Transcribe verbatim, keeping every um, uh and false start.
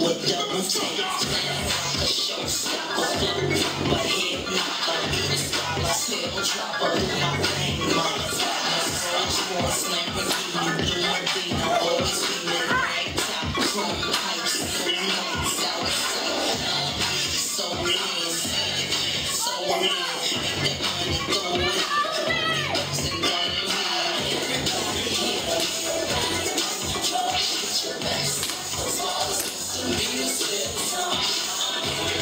a double take. A showstopper, flow popper, head knocker, beat scholar, still dropper, do my thing, mama. Surge for Lamborghini, blue Medina, always feeling rag top, chrome pipes, full lights, outside. So real, so real, make that money go in. Ups and down the hill, get your best. As far as it's the real shit.